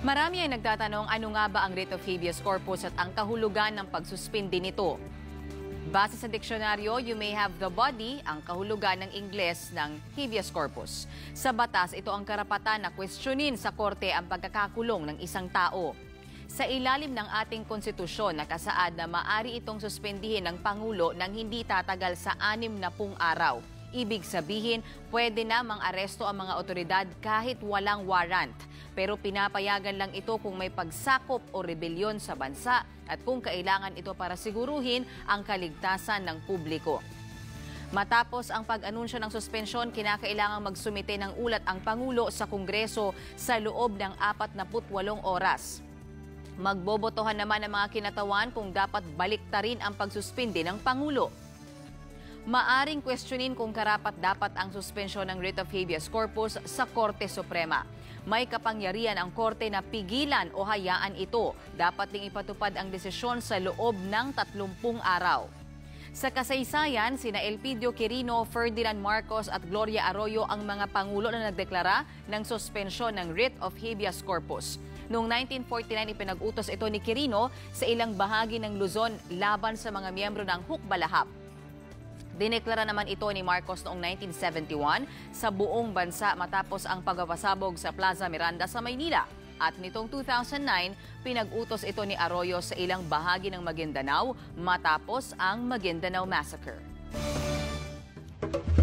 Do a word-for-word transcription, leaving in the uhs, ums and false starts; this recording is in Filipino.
Marami ay nagtatanong ano nga ba ang writ of habeas corpus at ang kahulugan ng pagsuspindi nito. Base sa diksyonaryo, you may have the body, ang kahulugan ng Ingles ng habeas corpus. Sa batas, ito ang karapatan na kwestiyonin sa korte ang pagkakakulong ng isang tao. Sa ilalim ng ating konstitusyon, nakasaad na maaari itong suspendihin ng Pangulo nang hindi tatagal sa anim na pung araw. Ibig sabihin, pwede namang aresto ang mga otoridad kahit walang warrant. Pero pinapayagan lang ito kung may pagsakop o rebelyon sa bansa at kung kailangan ito para siguruhin ang kaligtasan ng publiko. Matapos ang pag-anunsyo ng suspensyon, kinakailangang magsumite ng ulat ang Pangulo sa Kongreso sa loob ng apat na walong oras. Magbobotohan naman ang mga kinatawan kung dapat baliktarin ang pagsuspindi ng Pangulo. Maaring kwestiyonin kung karapat-dapat ang suspensyon ng writ of habeas corpus sa Korte Suprema. May kapangyarihan ang Korte na pigilan o hayaan ito. Dapat ding ipatupad ang desisyon sa loob ng tatlumpung araw. Sa kasaysayan, sina Elpidio Quirino, Ferdinand Marcos at Gloria Arroyo ang mga pangulo na nagdeklara ng suspensyon ng writ of habeas corpus. Noong nineteen forty-nine, ipinag-utos ito ni Quirino sa ilang bahagi ng Luzon laban sa mga miyembro ng Hukbalahap. Dineklara naman ito ni Marcos noong nineteen seventy-one sa buong bansa matapos ang pagpapasabog sa Plaza Miranda sa Maynila. At nitong two thousand nine, pinag-utos ito ni Arroyo sa ilang bahagi ng Maguindanao matapos ang Maguindanao Massacre.